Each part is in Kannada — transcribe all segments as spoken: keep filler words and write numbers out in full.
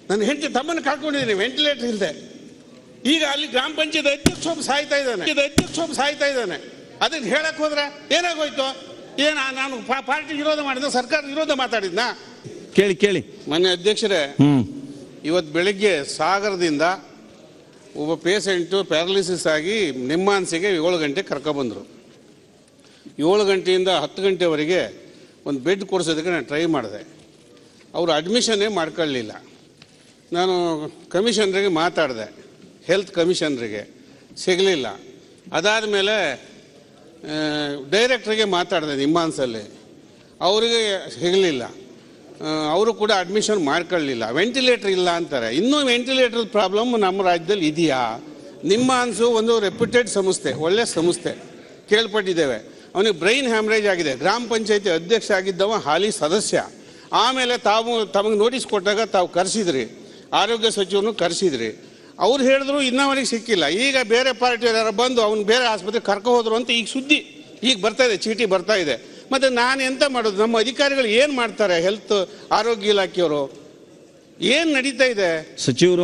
ನನ್ನ ಹೆಂಡತಿ ತಮ್ಮನ್ನು ಕಳ್ಕೊಂಡಿದ್ದೀನಿ ವೆಂಟಿಲೇಟರ್ ಇಲ್ಲದೆ. ಈಗ ಅಲ್ಲಿ ಗ್ರಾಮ ಪಂಚಾಯತ್ ಅಧ್ಯಕ್ಷ ಒಬ್ಬ ಸಾಯ್ತಾ ಇದ್ದಾನೆ ಅಧ್ಯಕ್ಷ ಒಬ್ಬ ಸಾಯ್ತಾ ಇದ್ದಾನೆ ಅದನ್ನ ಹೇಳಕ್ ಹೋದ್ರೆ ಏನಾಗೋಯ್ತು? ಏನ ನಾನು ಪಾರ್ಟಿ ವಿರೋಧ ಮಾಡಿದ ಸರ್ಕಾರ ವಿರೋಧ ಮಾತಾಡಿದ್ನಾ? ಕೇಳಿ ಕೇಳಿ ಮೊನ್ನೆ ಅಧ್ಯಕ್ಷರೇ, ಇವತ್ತು ಬೆಳಿಗ್ಗೆ ಸಾಗರದಿಂದ ಒಬ್ಬ ಪೇಷೆಂಟು ಪ್ಯಾರಲಿಸಿಸ್ ಆಗಿ ನಿಮ್ಮಾನ್ಸಿಗೆ ಏಳು ಗಂಟೆ ಕರ್ಕೊಬಂದರು. ಏಳು ಗಂಟೆಯಿಂದ ಹತ್ತು ಗಂಟೆವರೆಗೆ ಒಂದು ಬೆಡ್ ಕೊಡಿಸೋದಕ್ಕೆ ನಾನು ಟ್ರೈ ಮಾಡಿದೆ. ಅವರು ಅಡ್ಮಿಷನ್ನೇ ಮಾಡ್ಕೊಳ್ಳಲಿಲ್ಲ. ನಾನು ಕಮಿಷನರಿಗೆ ಮಾತಾಡಿದೆ, ಹೆಲ್ತ್ ಕಮಿಷನರಿಗೆ, ಸಿಗಲಿಲ್ಲ. ಅದಾದ ಮೇಲೆ ಡೈರೆಕ್ಟ್ರಿಗೆ ಮಾತಾಡಿದೆ ನಿಮ್ಮಾನ್ಸಲ್ಲಿ, ಅವರಿಗೆ ಸಿಗಲಿಲ್ಲ. ಅವರು ಕೂಡ ಅಡ್ಮಿಷನ್ ಮಾಡ್ಕೊಳ್ಳಲಿಲ್ಲ. ವೆಂಟಿಲೇಟರ್ ಇಲ್ಲ ಅಂತಾರೆ. ಇನ್ನೂ ವೆಂಟಿಲೇಟರ್ ಪ್ರಾಬ್ಲಮ್ ನಮ್ಮ ರಾಜ್ಯದಲ್ಲಿ ಇದೆಯಾ? ನಿಮ್ಮಾನ್ಸು ಒಂದು ರೆಪ್ಯೂಟೆಡ್ ಸಂಸ್ಥೆ, ಒಳ್ಳೆ ಸಂಸ್ಥೆ, ಕೇಳ್ಪಟ್ಟಿದ್ದೇವೆ. ಅವನಿಗೆ ಬ್ರೈನ್ ಹ್ಯಾಮ್ರೇಜ್ ಆಗಿದೆ. ಗ್ರಾಮ ಪಂಚಾಯತಿ ಅಧ್ಯಕ್ಷ ಆಗಿದ್ದವ ಹಾಲಿ ಸದಸ್ಯ. ಆಮೇಲೆ ತಾವು ತಮಗೆ ನೋಟಿಸ್ ಕೊಟ್ಟಾಗ ತಾವು ಕರೆಸಿದ್ರಿ, ಆರೋಗ್ಯ ಸಚಿವರನ್ನು ಕರೆಸಿದ್ರಿ. ಅವ್ರು ಹೇಳಿದ್ರು ಇನ್ನವರೆಗೆ ಸಿಕ್ಕಿಲ್ಲ. ಈಗ ಬೇರೆ ಪಾರ್ಟಿಯವರು ಯಾರು ಬಂದು ಅವ್ನು ಬೇರೆ ಆಸ್ಪತ್ರೆಗೆ ಕರ್ಕೊ ಹೋದ್ರು ಅಂತ ಈಗ ಸುದ್ದಿ ಈಗ ಬರ್ತಾ ಇದೆ, ಚೀಟಿ ಬರ್ತಾ ಇದೆ. ಮತ್ತು ನಾನು ಎಂತ ಮಾಡೋದು? ನಮ್ಮ ಅಧಿಕಾರಿಗಳು ಏನು ಮಾಡ್ತಾರೆ? ಹೆಲ್ತ್ ಆರೋಗ್ಯ ಇಲಾಖೆಯವರು ಏನು ನಡೀತಾ ಇದೆ? ಸಚಿವರು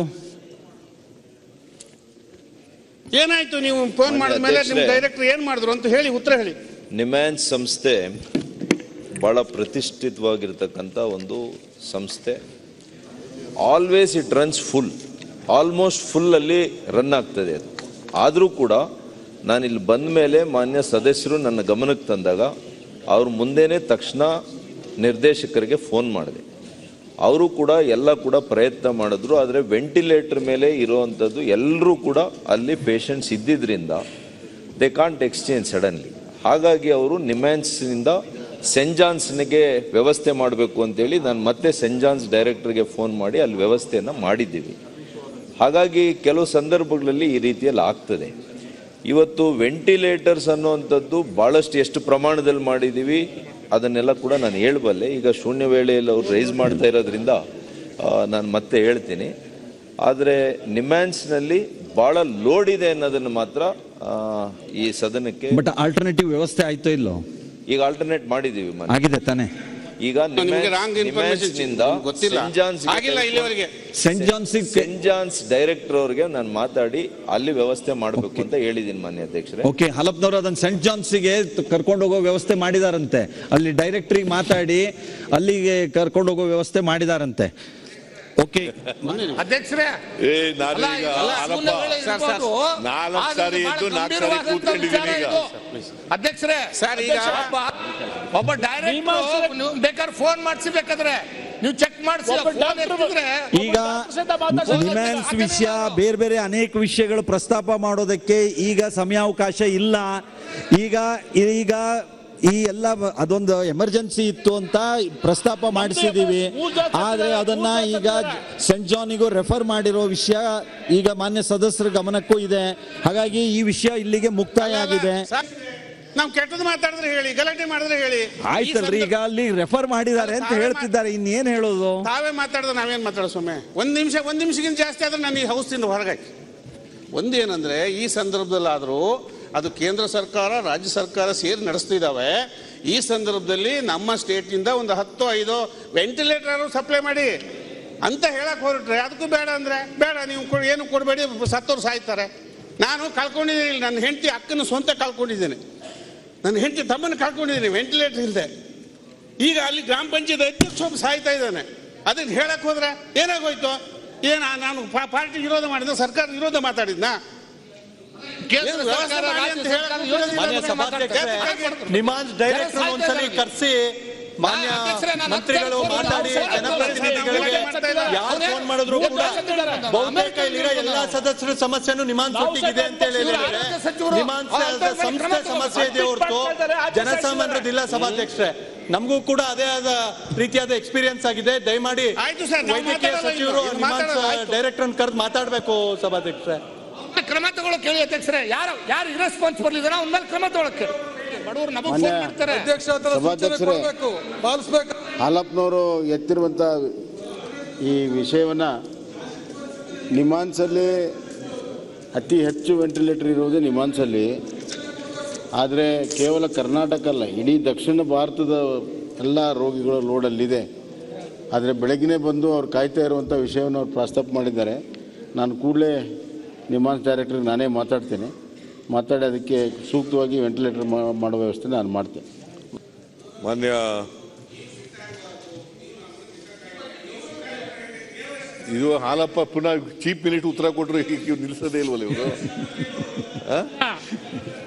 ಏನಾಯ್ತು? ನೀವು ಫೋನ್ ಮಾಡಿದ ಮೇಲೆ ನಿಮ್ಮ ಡೈರೆಕ್ಟರ್ ಏನು ಮಾಡಿದ್ರು ಅಂತ ಹೇಳಿ ಉತ್ತರ ಹೇಳಿ. ನಿಮ್ಯಾನ್ಸ್ ಸಂಸ್ಥೆ ಬಹಳ ಪ್ರತಿಷ್ಠಿತವಾಗಿರ್ತಕ್ಕಂಥ ಒಂದು ಸಂಸ್ಥೆ. Always it runs full, almost ಫುಲ್ಲಲ್ಲಿ ರನ್ ಆಗ್ತದೆ ಅದು. ಆದರೂ ಕೂಡ ನಾನಿಲ್ಲಿ ಬಂದ ಮೇಲೆ ಮಾನ್ಯ ಸದಸ್ಯರು ನನ್ನ ಗಮನಕ್ಕೆ ತಂದಾಗ ಅವ್ರ ಮುಂದೆನೇ ತಕ್ಷಣ ನಿರ್ದೇಶಕರಿಗೆ ಫೋನ್ ಮಾಡಿದೆ. ಅವರು ಕೂಡ ಎಲ್ಲ ಕೂಡ ಪ್ರಯತ್ನ ಮಾಡಿದ್ರು. ಆದರೆ ವೆಂಟಿಲೇಟರ್ ಮೇಲೆ ಇರುವಂಥದ್ದು ಎಲ್ಲರೂ ಕೂಡ ಅಲ್ಲಿ ಪೇಷಂಟ್ಸ್ ಇದ್ದಿದ್ದರಿಂದ ದೇ ಕಾಂಟ್ ಎಕ್ಸ್ಚೇಂಜ್ ಸಡನ್ಲಿ. ಹಾಗಾಗಿ ಅವರು ನಿಮ್ಯಾನ್ಸ್ನಿಂದ ಸೆಂಟ್ ಜಾನ್ಸ್ನಿಗೆ ವ್ಯವಸ್ಥೆ ಮಾಡಬೇಕು ಅಂತೇಳಿ ನಾನು ಮತ್ತೆ ಸೆಂಟ್ ಜಾನ್ಸ್ ಡೈರೆಕ್ಟರ್ಗೆ ಫೋನ್ ಮಾಡಿ ಅಲ್ಲಿ ವ್ಯವಸ್ಥೆಯನ್ನು ಮಾಡಿದ್ದೀವಿ. ಹಾಗಾಗಿ ಕೆಲವು ಸಂದರ್ಭಗಳಲ್ಲಿ ಈ ರೀತಿಯಲ್ಲಿ ಆಗ್ತದೆ. ಇವತ್ತು ವೆಂಟಿಲೇಟರ್ಸ್ ಅನ್ನುವಂಥದ್ದು ಭಾಳಷ್ಟು ಎಷ್ಟು ಪ್ರಮಾಣದಲ್ಲಿ ಮಾಡಿದ್ದೀವಿ ಅದನ್ನೆಲ್ಲ ಕೂಡ ನಾನು ಹೇಳಬಲ್ಲೆ. ಈಗ ಶೂನ್ಯ ವೇಳೆಯಲ್ಲಿ ಅವ್ರು ರೈಸ್ ಮಾಡ್ತಾ ಇರೋದ್ರಿಂದ ನಾನು ಮತ್ತೆ ಹೇಳ್ತೀನಿ. ಆದರೆ ನಿಮ್ಯಾನ್ಸ್ನಲ್ಲಿ ಭಾಳ ಲೋಡ್ ಇದೆ ಅನ್ನೋದನ್ನು ಮಾತ್ರ ಈ ಸದನಕ್ಕೆ. ಬಟ್ ಆಲ್ಟರ್ನೇಟಿವ್ ವ್ಯವಸ್ಥೆ ಆಯ್ತೋ ಇಲ್ಲೋ? ಈಗ ಆಲ್ಟರ್ನೇಟ್ ಮಾಡಿದ್ದೀವಿ, ಆಗಿದೆ ತಾನೆ. ಈಗ St John's St John's director ಅವರಿಗೆ ನಾನು ಮಾತಾಡಿ ಅಲ್ಲಿ ವ್ಯವಸ್ಥೆ ಮಾಡಬೇಕು ಅಂತ ಹೇಳಿದ್ದೀನಿ ಮಾನ್ಯ ಅಧ್ಯಕ್ಷರೇ. ಓಕೆ, ಹಲಪ್ನವರು ಅದನ್ನ ಸೆಂಟ್ ಜಾನ್ಸ್ಗೆ ಕರ್ಕೊಂಡು ಹೋಗೋ ವ್ಯವಸ್ಥೆ ಮಾಡಿದಾರಂತೆ. ಅಲ್ಲಿ ಡೈರೆಕ್ಟ್ರಿಗೆ ಮಾತಾಡಿ ಅಲ್ಲಿಗೆ ಕರ್ಕೊಂಡು ಹೋಗೋ ವ್ಯವಸ್ಥೆ ಮಾಡಿದಾರಂತೆ. ಓಕೆ ಅಧ್ಯಕ್ಷರೇ, ಅಧ್ಯಕ್ಷರೇ ಸರ್, ಈಗ ಒಬ್ಬ ಡೈರೆಕ್ಟರ್ ಬೇಕಾದ್ರೆ ಫೋನ್ ಮಾಡಿಸಿ, ಬೇಕಾದ್ರೆ ನೀವು ಚೆಕ್ ಮಾಡಿಸಿ. ಈಗ ನಿಮ್ಯಾನ್ಸ್ ವಿಷಯ ಬೇರೆ ಬೇರೆ ಅನೇಕ ವಿಷಯಗಳು ಪ್ರಸ್ತಾಪ ಮಾಡೋದಕ್ಕೆ ಈಗ ಸಮಯಾವಕಾಶ ಇಲ್ಲ. ಈಗ ಈಗ ಈ ಎಲ್ಲ ಅದೊಂದು ಎಮರ್ಜೆನ್ಸಿ ಇತ್ತು ಅಂತ ಪ್ರಸ್ತಾಪ ಮಾಡಿಸಿದೀವಿ. ಆದ್ರೆ ಅದನ್ನ ಈಗ ಸೆಂಟ್ ಜಾನಿಗೂ ರೆಫರ್ ಮಾಡಿರೋ ವಿಷಯ ಈಗ ಮಾನ್ಯ ಸದಸ್ಯರ ಗಮನಕ್ಕೂ ಇದೆ. ಹಾಗಾಗಿ ಈ ವಿಷಯ ಇಲ್ಲಿಗೆ ಮುಕ್ತಾಯ ಆಗಿದೆ. ನಾವು ಕೆಟ್ಟದ್ದು ಮಾತಾಡಿದ್ರೆ ಹೇಳಿ, ಗಲಾಟೆ ಮಾಡಿದ್ರೆ ಹೇಳಿ. ಆಯ್ತಲ್ರಿ, ಈಗ ಅಲ್ಲಿ ರೆಫರ್ ಮಾಡಿದ್ದಾರೆ ಅಂತ ಹೇಳ್ತಿದ್ದಾರೆ, ಇನ್ನೇನ್ ಹೇಳೋದು? ತಾವೇ ಮಾತಾಡಿದ್ರೆ ನಾವೇನ್ ಮಾತಾಡೋ ಸ್ವಾಮಿ? ಒಂದ್ ನಿಮಿಷ ಒಂದ್ ನಿಮಿಷಕ್ಕಿಂತ ಜಾಸ್ತಿ ಆದ್ರೆ ನಾನು ಈ ಹೌಸ್ದಿಂದ ಹೊರಗಾಕಿ. ಒಂದೇನಂದ್ರೆ ಈ ಸಂದರ್ಭದಲ್ಲಾದರೂ ಅದು ಕೇಂದ್ರ ಸರ್ಕಾರ ರಾಜ್ಯ ಸರ್ಕಾರ ಸೇರಿ ನಡೆಸ್ತಿದ್ದಾವೆ. ಈ ಸಂದರ್ಭದಲ್ಲಿ ನಮ್ಮ ಸ್ಟೇಟಿಂದ ಒಂದು ಹತ್ತು ಐದು ವೆಂಟಿಲೇಟರ್ ಸಪ್ಲೈ ಮಾಡಿ ಅಂತ ಹೇಳಕ್ ಹೊರಟ್ರೆ ಅದಕ್ಕೂ ಬೇಡ ಅಂದ್ರೆ ಬೇಡ, ನೀವು ಏನು ಕೊಡಬೇಡಿ, ಸತ್ತೋರು ಸಾಯ್ತಾರೆ. ನಾನು ಕಳ್ಕೊಂಡಿದ್ದೀನಿ, ನನ್ನ ಹೆಂಡತಿ ಅಕ್ಕನ ಸ್ವಂತ ಕಳ್ಕೊಂಡಿದ್ದೀನಿ, ನನ್ನ ಹೆಂಡತಿ ತಮ್ಮನ್ನು ಕಳ್ಕೊಂಡಿದ್ದೀನಿ ವೆಂಟಿಲೇಟರ್ ಇಲ್ಲದೆ. ಈಗ ಅಲ್ಲಿ ಗ್ರಾಮ ಪಂಚಾಯತ್ ಅಧ್ಯಕ್ಷ ಒಬ್ಬ ಸಾಯ್ತಾ ಇದ್ದಾನೆ. ಅದನ್ನ ಹೇಳಕ್ ಹೋದ್ರೆ ಏನಾಗೋಯ್ತು? ಏನ ನಾನು ಪಾರ್ಟಿ ವಿರೋಧ ಮಾಡಿದ ಸರ್ಕಾರ ವಿರೋಧ ಮಾತಾಡಿದ್ನಾ? ನಿಮ್ಯಾನ್ಸ್ ಡೈರೆಕ್ಟರ್ ಒಂದ್ಸಲಿ ಕರೆಸಿ ಮಾನ್ಯ ಮಂತ್ರಿಗಳು ಮಾತಾಡಿ ಜನಪ್ರತಿನಿಧಿಗಳಿಗೆ ಯಾರು ಫೋನ್ ಮಾಡಿದ್ರು ಕೂಡ ಬಹುತೇಕ ಇಲ್ಲಿರೋ ಎಲ್ಲಾ ಸದಸ್ಯರ ಸಮಸ್ಯೆನೂ ನಿಮ್ಯಾನ್ಸ್ ಒಟ್ಟಿಗಿದೆ ಅಂತ ಹೇಳಿದ್ರೆ ನಿಮ್ಯಾನ್ಸ್ ಸಂಸ್ಥೆ ಸಮಸ್ಯೆ ಇದೆ ಹೊರತು ಜನಸಾಮಾನ್ಯರದಿಲ್ಲ. ಸಭಾಧ್ಯಕ್ಷರೇ, ನಮಗೂ ಕೂಡ ಅದೇ ಆದ ರೀತಿಯಾದ ಎಕ್ಸ್ಪೀರಿಯನ್ಸ್ ಆಗಿದೆ. ದಯಮಾಡಿ ವೈದ್ಯಕೀಯ ಸಚಿವರು ನಿಮ್ಯಾನ್ಸ್ ಡೈರೆಕ್ಟರ್ ಅನ್ನು ಕರೆದು ಮಾತಾಡಬೇಕು. ಸಭಾಧ್ಯಕ್ಷರೇ, ಕ್ರಮ ತಗೊಳ್ಳೋ ಕೇಳಿ ಅಧ್ಯಕ್ಷರೇ. ಯಾರು ಯಾರು ಇರೆಸ್ಪಾನ್ಸಿಬಲ್ ಇದಾರೆ ಅವ್ನ ಮೇಲೆ ಕ್ರಮ ತಗೊಳಕ್ಕೆ ಬಡವರು ನಮಗೆ ಫೋನ್ ಮಾಡ್ತಾರೆ. ಹಾಲಪ್ಪನವರು ಎತ್ತಿರುವಂಥ ಈ ವಿಷಯವನ್ನು ನಿಮ್ಯಾನ್ಸಲ್ಲಿ ಅತಿ ಹೆಚ್ಚು ವೆಂಟಿಲೇಟರ್ ಇರುವುದು ನಿಮ್ಯಾನ್ಸಲ್ಲಿ. ಆದರೆ ಕೇವಲ ಕರ್ನಾಟಕ ಅಲ್ಲ, ಇಡೀ ದಕ್ಷಿಣ ಭಾರತದ ಎಲ್ಲ ರೋಗಿಗಳ ಲೋಡಲ್ಲಿದೆ. ಆದರೆ ಬೆಳಗ್ಗಿನೇ ಬಂದು ಅವ್ರು ಕಾಯ್ತಾ ಇರುವಂಥ ವಿಷಯವನ್ನು ಅವ್ರು ಪ್ರಸ್ತಾಪ ಮಾಡಿದ್ದಾರೆ. ನಾನು ಕೂಡಲೇ ನಿಮ್ಹಾನ್ಸ್ ಡೈರೆಕ್ಟ್ರಿಗೆ ನಾನೇ ಮಾತಾಡ್ತೇನೆ, ಮಾತಾಡಿ ಅದಕ್ಕೆ ಸೂಕ್ತವಾಗಿ ವೆಂಟಿಲೇಟರ್ ಮಾಡೋ ವ್ಯವಸ್ಥೆ ನಾನು ಮಾಡ್ತೇನೆ. ಮಾನ್ಯ ಇದು ಹಾಲಪ್ಪ ಪುನಃ ಚೀಫ್ ಮಿನಿಸ್ಟರ್ ಉತ್ತರ ಕೊಟ್ಟರು ನಿಲ್ಲಿಸೋದೇ ಇಲ್ವಲ್ಲ ಇವರು.